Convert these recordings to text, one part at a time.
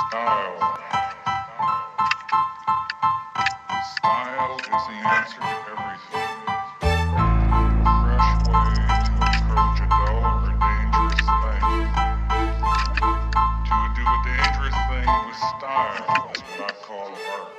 Style. Style is the answer to everything. A fresh way to approach a dull or dangerous thing. To do a dangerous thing with style is what I call art.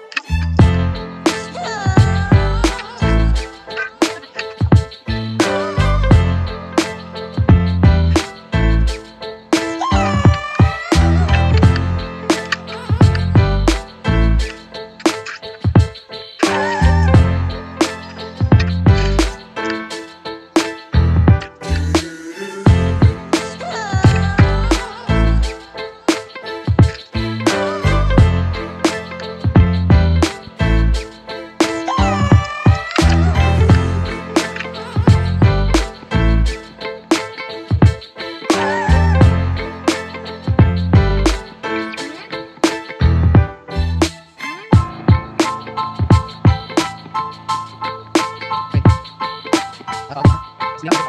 Siap.